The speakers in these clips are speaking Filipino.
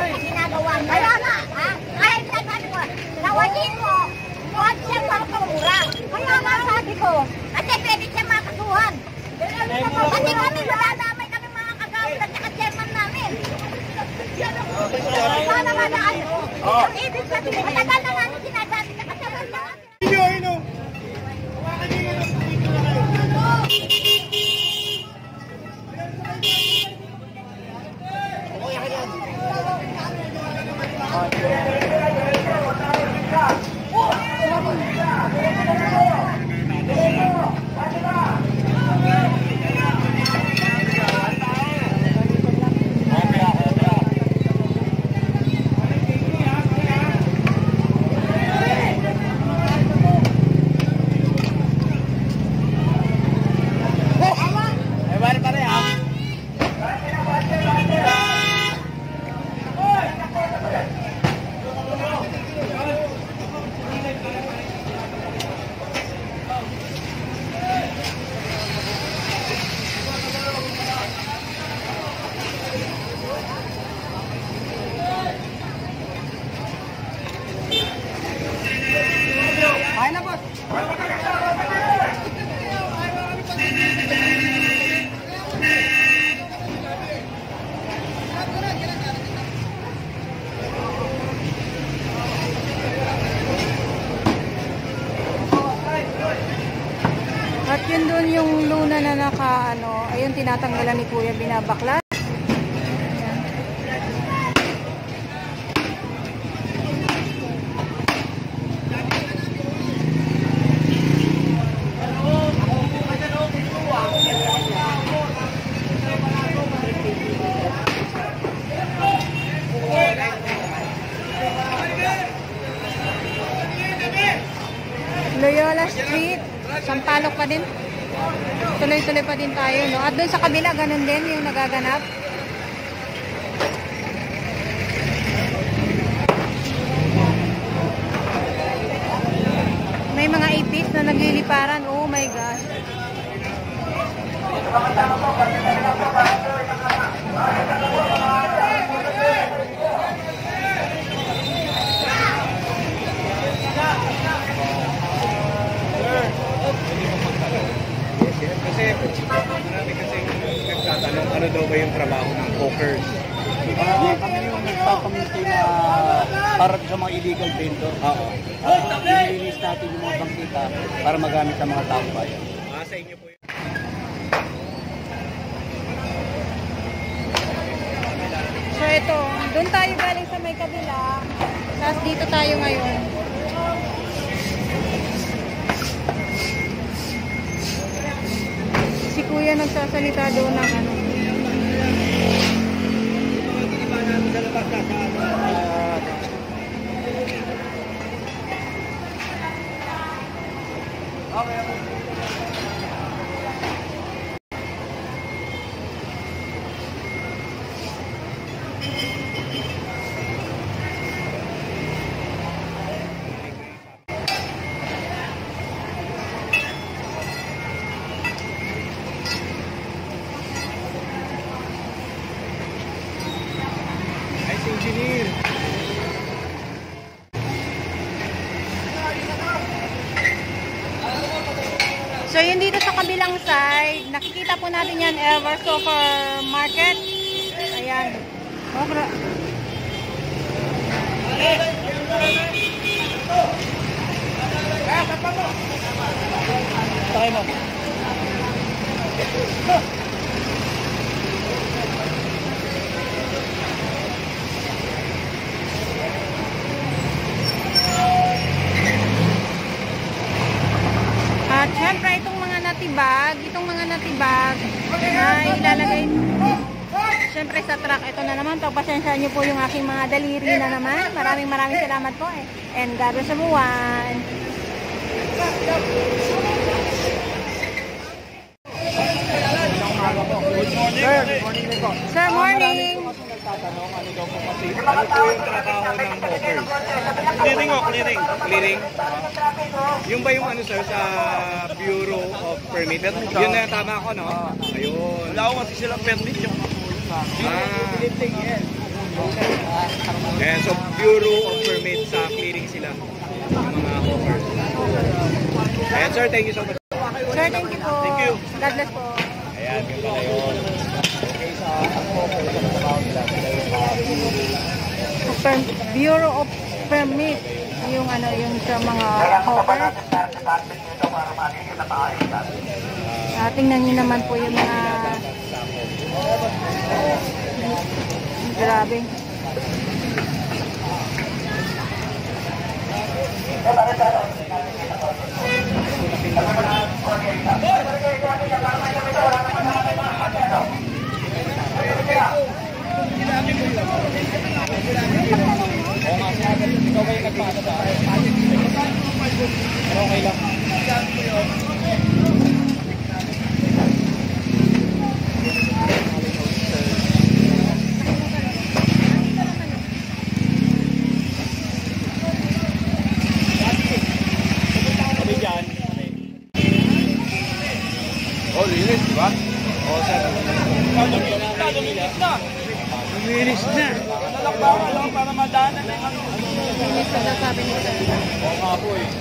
ginagawa niya. Kaya nga, ha? Kaya sinasabi ko, nawanin mo, huwag siyang magpamura. Kaya nga sabi ko, kasi pwede siya makasuhan. Kasi kami madadamay kami mga kagawad at saka chairman namin. Kaya naman na ano, ang ibig sabihin, matagal na namin sinasabi na kasi wala. At yun doon yung luna na naka ano, ayun tinatanggalan ni Kuya, binabaklas. Loyola Street, Sampaloc pa din. Tuloy-tuloy pa din tayo, no? At doon sa kabila, ganun din yung nagaganap. May mga ipis na nagliliparan. Oh my gosh. Kasi marami kasi nagtatanong ano daw ba yung trabaho ng hawkers. Kami yung nagpapamiti na para sa mga illegal vendor. Oo. I-release natin yung mga bangkita para magamit sa mga taong bayan. Sa inyo po yun. So ito, doon tayo galing sa may kabila. Tapos dito tayo ngayon. Si Kuya nagsasalita doon ng ano. Engineer. So yun dito sa kabilang side, nakikita po natin yan, Ever Supermarket. Ayan. Tayo mo. At syempre itong mga natibag na ilalagay syempre sa truck. Ito na naman, pagpasensyaan nyo po yung aking mga daliri na naman. Maraming salamat po and God bless everyone. Sir, morning. Tatanong ano daw po kasi ano po yung trabaho ng hawkers? Clearing o clearing? Clearing? Yung ba yung ano sir sa Bureau of Permit? Yun na tama ako no? Ayun. Wala ko kasi silang permit yung Ayan, so Bureau of Permit sa clearing sila. Yung mga hoppers. Ayan sir, thank you so much. Sir, thank you po. Thank you. God bless po. Ayan, yun pala yun. Okay, sa hopper, sa trabaho nila, sila yung Bureau of Permit. Yung ano, yung sa mga hopper. Tingnan nyo naman po yung mga grabe. okay lang. Oh, linis, di ba? Oh, sir. Linis na. Nalakbakan lang para madaanan na yung Linis na sabi nila. Oo nga po eh.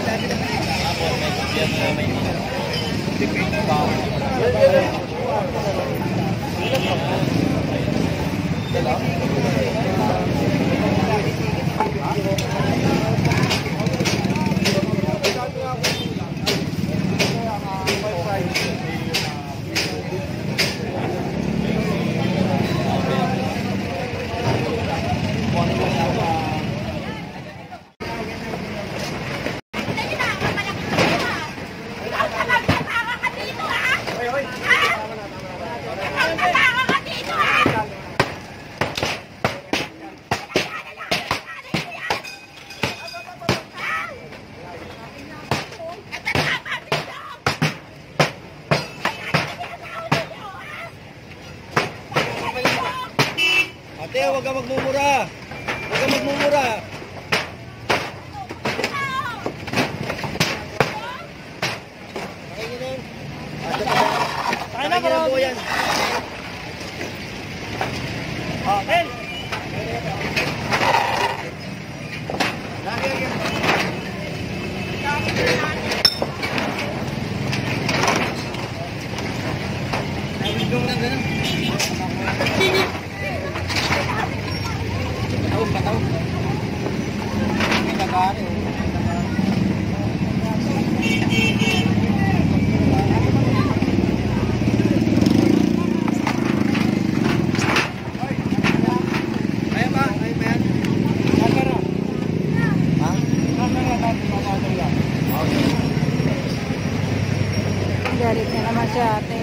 Ate, huwag ka magmumura. Huwag ka magmumura. Kaya na, bro. Okay. Galit niya naman si ate.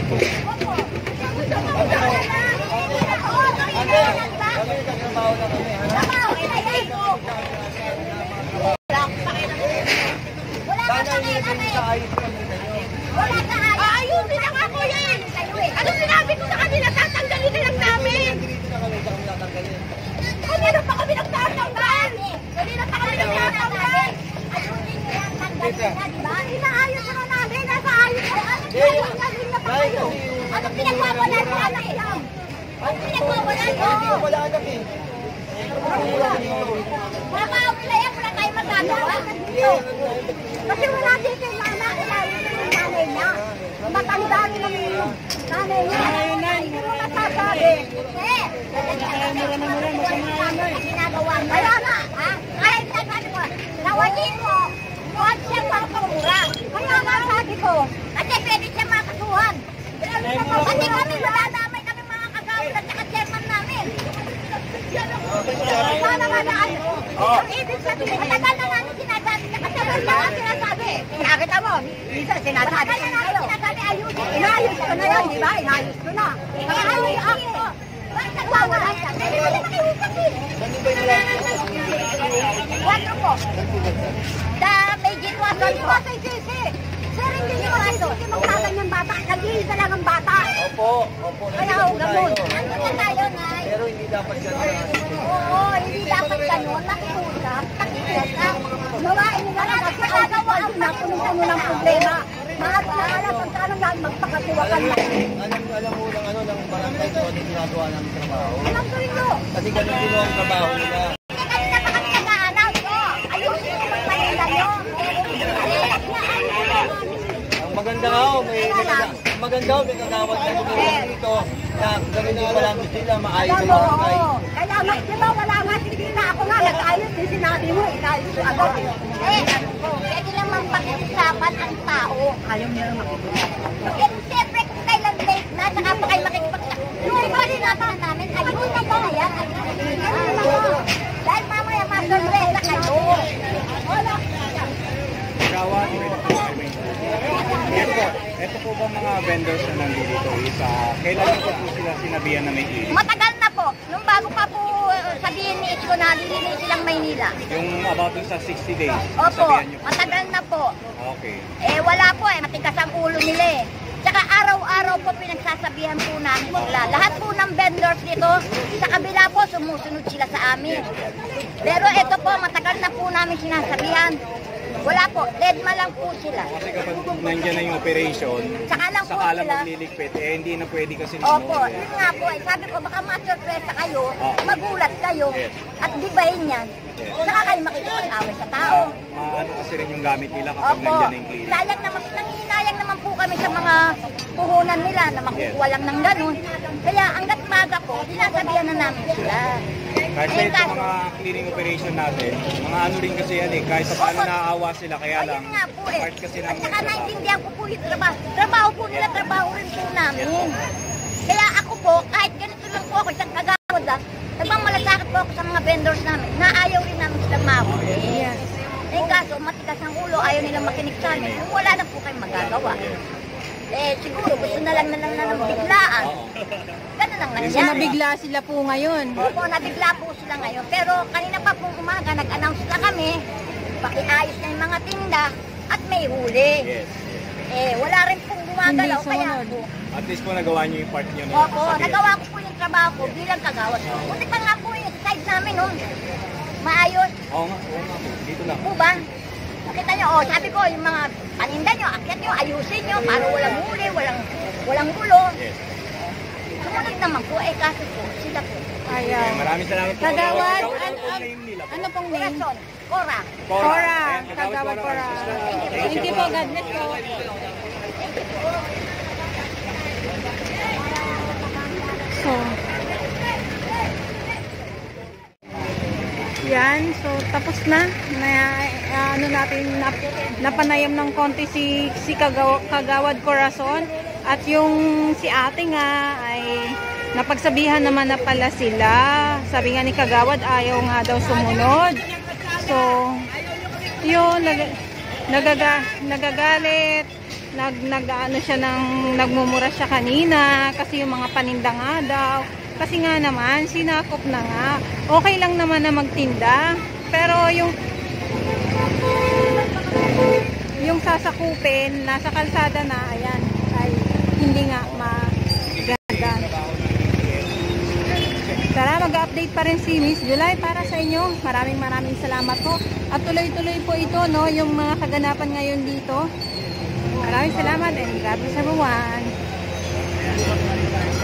Wala ka ayusin na nga po yan. Ano sinabi ko sa kanila, tatanggalin na lang namin. Kanina pa kami nagtatanggal. Kanina pa kami nagtatanggal. Ayusin nyo yan, tanggalin na, diba? Inaayos na namin, nasa ayos na. Ano na pa kayo? Ano pinagwawalan mo anak yan? Ano pinagwawalan mo? Wala anak eh. Trabaho nila yan, wala tayo magagawa. Kasi wala dito yung mama, kailangan yung nanay niya. Matanda rin naman yung nanay niya. Hindi mo masasabi. Ginagawa mo. Kaya nga, kahit sabi ko, nawanin mo, huwag siyang magpamura. Kaya nga sabi ko, kasi pwede siyang makasuhan. Kasi kami, madadamay kami mga kagawin at saka chairman namin. Sana nga na ano. Ang ibig sabihin, matagal na namin sinasabi. Kasi wala nga sinasabi. Nakita mo, minsan sinasabi. Kaya namin sinasabi, ayusin. Inayos ko na yun, di ba? Inayos ko na. Kaya ayos ako. Bakit nagwawala siya? Hindi mo nakiusap eh. Quatro po. Sa may Ginwason po. Sir, hindi nyo masisisi magkakanyang bata. Nag-iisa lang ang bata. Opo. Kaya ako gamon. Nandun na tayo, Nay. Pero hindi dapat gano'n. Oo, hindi dapat gano'n. Nakikusap. Gawain nila na kasi nagagawa ang nakunusan mo ng problema. Mga alam kung saan ang lahat magpakatiwakan na. Alam mo ng barangay ko ang ginagawa ng trabaho. Alam ko rin mo. Kasi ganun din ang trabaho nila. Hindi kanina pa kami nag-a-announce ko. Ayusin mo ang Manila nyo. Ang maganda nga may kagawad na gumulong dito na ganun din pala sila maayos sa barangay. Kaya di ba wala nga hindi na ako nga nag-ayos din sinabi mo. Inayos ko agad. Pwede naman pag-usapan ang tao. Ayaw niya lang makikita. Siyempre kung kailan late na, saka pa kayo makikipagsabi. Yung pa rin namin, ayun na ba yan? Dahil mamaya masurpresa kayo. Wala. Gawad. Yes po. Ito po ba mga vendors na nandito isa? Kailan niyo po sila sinabihan na may ili? Matagal na po. Nung bago pa po sabihin ni Isko na lilinis silang Maynila. Yung about sa 60 days? Opo, sabihan niyo po. matagal na po. Okay. Wala po matigas ang ulo nila eh. Tsaka araw-araw po pinagsasabihan po namin sila. Lahat po ng vendors dito, sa kabila po sumusunod sila sa amin. Pero ito po, matagal na po namin sinasabihan. Wala po, deadma lang po sila. Kasi kapag nandiyan na yung operation, saka lang po sila sila magliligpit, hindi na pwede kasi Opo, yun nga po. Sabi ko, baka ma-surpresa kayo, magulat kayo, at dibahin yan. Saka kayo makikipag-away sa tao. Maano kasi rin yung gamit nila kapag Opo, nandiyan na yung clinic. nanginayang naman po kami sa mga puhunan nila na makukuha lang ng ganun. Kaya hanggat maga po, sinasabihan na namin sila. Kasi sa mga cleaning operation natin, mga ano rin kasi yan kahit sa paano naaawa sila, kaya lang, Ayun nga po part kasi At namin saka trabaho. naintindihan ko po yung trabaho. Trabaho po nila, trabaho rin po namin. Kaya ako po, kahit ganito lang po ako, isang kagawad lang, nagmamalasakit po ako sa mga vendors namin, na ayaw rin namin silang mahuli. Yes. Kaso, matigas ang ulo, ayaw nilang makinig sa amin. Kung wala na po kayong magagawa. Siguro gusto na lang ng biglaan. Ganun lang So nabigla sila po ngayon. Opo, nabigla po sila ngayon. Pero kanina pa pong umaga, nag-announce na kami, pakiayos na yung mga tinda, at may huli. Yes. Wala rin pong gumagalaw, Hindi kaya sumunod. po. At least po nagawa niyo yung part niyo na Opo, nagawa ko po yung trabaho ko bilang kagawad. Buti pa nga po yung side namin, maayos. Oo nga po. Dito lang. Po ba? Nakita nyo, sabi ko, yung mga paninda nyo, akyat nyo, ayusin nyo, para walang huli, walang gulo. Yes. Sumunod naman po, kaso po, sila po. Ayan. Maraming salamat po. Kagawad, Ano pong name nila po? ano pong name? Corazon, Cora. Cora. Ayan, Kagawad Cora. Thank Thank you po. God bless po. So, yan. So, tapos na. Ano natin, napanayam ng konti si Kagawad Corazon. At yung si ate nga ay napagsabihan naman na pala sila. Sabi nga ni Kagawad, ayaw nga daw sumunod. So, yun, nagagalit. Ano siya nagmumura siya kanina kasi yung mga paninda nga daw. Kasi nga naman, sinakop na nga. Okay lang naman na magtinda. Pero yung sasakupin, nasa kalsada na, ayan, ay hindi nga maganda. Tara, mag-update pa rin si Miz July para sa inyo. Maraming salamat po. At tuloy-tuloy po ito, no, yung mga kaganapan ngayon dito. Maraming salamat and God bless everyone.